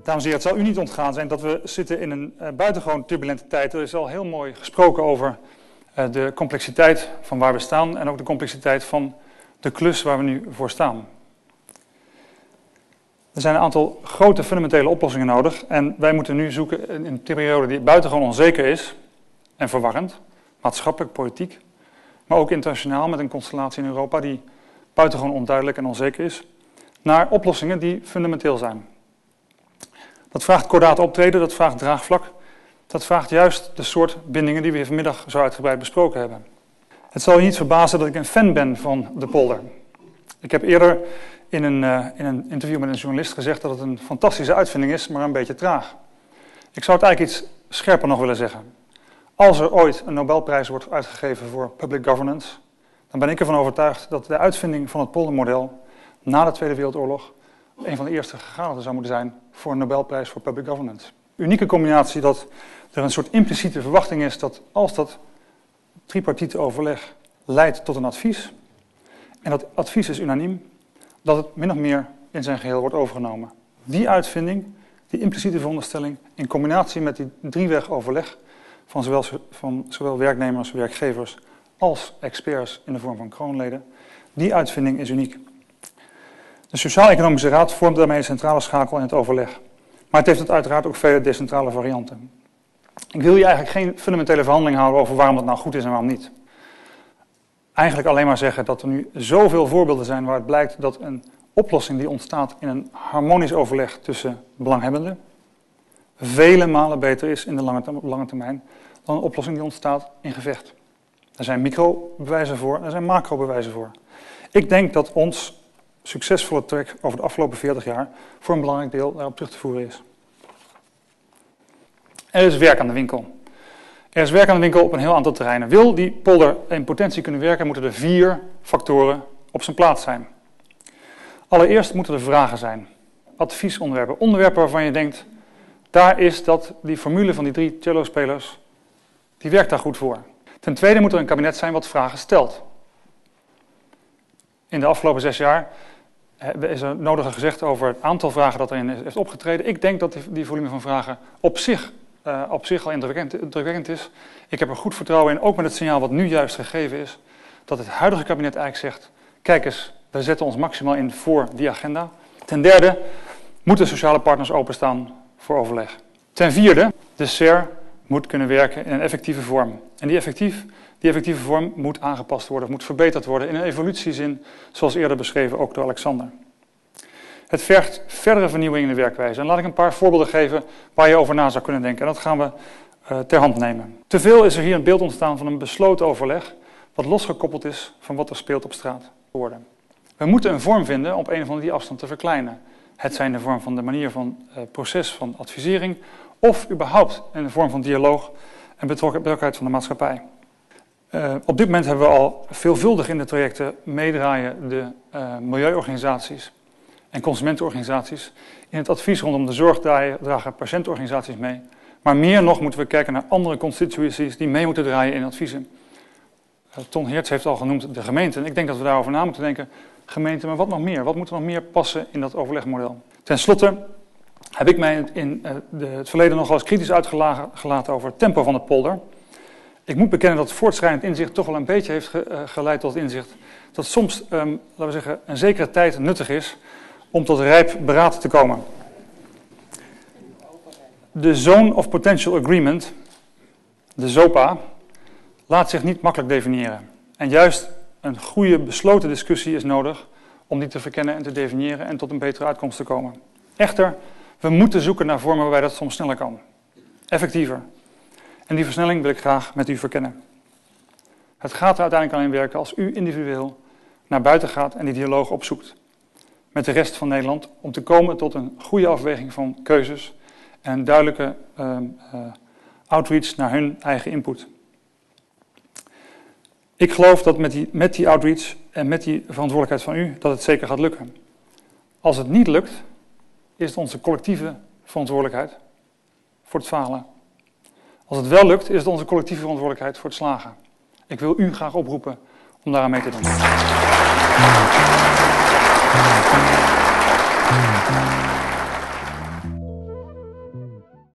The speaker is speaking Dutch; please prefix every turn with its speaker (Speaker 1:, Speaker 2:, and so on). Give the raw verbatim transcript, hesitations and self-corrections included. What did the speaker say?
Speaker 1: Dames en heren, het zal u niet ontgaan zijn dat we zitten in een uh, buitengewoon turbulente tijd. Er is al heel mooi gesproken over uh, de complexiteit van waar we staan en ook de complexiteit van de klus waar we nu voor staan. Er zijn een aantal grote fundamentele oplossingen nodig en wij moeten nu zoeken in een periode die buitengewoon onzeker is en verwarrend, maatschappelijk, politiek, maar ook internationaal met een constellatie in Europa die buitengewoon onduidelijk en onzeker is, naar oplossingen die fundamenteel zijn. Dat vraagt kordaat optreden, dat vraagt draagvlak, dat vraagt juist de soort bindingen die we hier vanmiddag zo uitgebreid besproken hebben. Het zal je niet verbazen dat ik een fan ben van de polder. Ik heb eerder in een, uh, in een interview met een journalist gezegd dat het een fantastische uitvinding is, maar een beetje traag. Ik zou het eigenlijk iets scherper nog willen zeggen. Als er ooit een Nobelprijs wordt uitgegeven voor public governance, dan ben ik ervan overtuigd dat de uitvinding van het poldermodel na de Tweede Wereldoorlog een van de eerste gegadigden zou moeten zijn voor een Nobelprijs voor public governance. Unieke combinatie dat er een soort impliciete verwachting is dat als dat tripartite overleg leidt tot een advies, en dat advies is unaniem, dat het min of meer in zijn geheel wordt overgenomen. Die uitvinding, die impliciete veronderstelling, in combinatie met die drieweg overleg van zowel, van zowel werknemers, werkgevers als experts in de vorm van kroonleden, die uitvinding is uniek. De Sociaal-Economische Raad vormt daarmee een centrale schakel in het overleg. Maar het heeft het uiteraard ook vele decentrale varianten. Ik wil hier eigenlijk geen fundamentele verhandeling houden over waarom dat nou goed is en waarom niet. Eigenlijk alleen maar zeggen dat er nu zoveel voorbeelden zijn waar het blijkt dat een oplossing die ontstaat in een harmonisch overleg tussen belanghebbenden vele malen beter is in de lange, lange termijn dan een oplossing die ontstaat in gevecht. Er zijn microbewijzen voor, er zijn macrobewijzen voor. Ik denk dat ons succesvolle trek over de afgelopen veertig jaar voor een belangrijk deel daarop terug te voeren is. Er is werk aan de winkel. Er is werk aan de winkel op een heel aantal terreinen. Wil die polder in potentie kunnen werken, moeten er vier factoren op zijn plaats zijn. Allereerst moeten er vragen zijn. Adviesonderwerpen. Onderwerpen waarvan je denkt, daar is dat, die formule van die drie cello-spelers, die werkt daar goed voor. Ten tweede moet er een kabinet zijn wat vragen stelt. In de afgelopen zes jaar is er nodige gezegd over het aantal vragen dat erin heeft opgetreden. Ik denk dat die, die volume van vragen op zich, uh, op zich al indrukwekkend, indrukwekkend is. Ik heb er goed vertrouwen in, ook met het signaal wat nu juist gegeven is, dat het huidige kabinet eigenlijk zegt, kijk eens, we zetten ons maximaal in voor die agenda. Ten derde, moeten sociale partners openstaan voor overleg. Ten vierde, de S E R moet kunnen werken in een effectieve vorm. En die, effectief, die effectieve vorm moet aangepast worden, moet verbeterd worden in een evolutiezin, zoals eerder beschreven ook door Alexander. Het vergt verdere vernieuwing in de werkwijze. En laat ik een paar voorbeelden geven waar je over na zou kunnen denken. En dat gaan we uh, ter hand nemen. Teveel is er hier een beeld ontstaan van een besloten overleg, wat losgekoppeld is van wat er speelt op straat. We moeten een vorm vinden om een of andere die afstand te verkleinen. Het zij in de vorm van de manier van uh, proces van advisering, of überhaupt in de vorm van dialoog en betrokkenheid van de maatschappij. Uh, op dit moment hebben we al veelvuldig in de trajecten meedraaien de uh, milieuorganisaties en consumentenorganisaties. In het advies rondom de zorg dragen patiëntenorganisaties mee. Maar meer nog moeten we kijken naar andere constituencies die mee moeten draaien in adviezen. Uh, Ton Heerts heeft al genoemd de gemeenten. Ik denk dat we daarover na moeten denken. Gemeenten, maar wat nog meer? Wat moet er nog meer passen in dat overlegmodel? Ten slotte heb ik mij in uh, de, het verleden nogal eens kritisch uitgelaten over het tempo van de polder. Ik moet bekennen dat het voortschrijdend inzicht toch wel een beetje heeft ge, uh, geleid tot het inzicht dat soms, um, laten we zeggen, een zekere tijd nuttig is om tot rijp beraad te komen. De Zone of Potential Agreement, de Z O P A, laat zich niet makkelijk definiëren. En juist een goede besloten discussie is nodig om die te verkennen en te definiëren en tot een betere uitkomst te komen. Echter, we moeten zoeken naar vormen waarbij dat soms sneller kan. Effectiever. En die versnelling wil ik graag met u verkennen. Het gaat er uiteindelijk alleen werken als u individueel naar buiten gaat en die dialoog opzoekt met de rest van Nederland om te komen tot een goede afweging van keuzes en een duidelijke uh, uh, outreach naar hun eigen input. Ik geloof dat met die, met die outreach en met die verantwoordelijkheid van u, dat het zeker gaat lukken. Als het niet lukt, is het onze collectieve verantwoordelijkheid voor het falen. Als het wel lukt, is het onze collectieve verantwoordelijkheid voor het slagen. Ik wil u graag oproepen om daaraan mee te doen.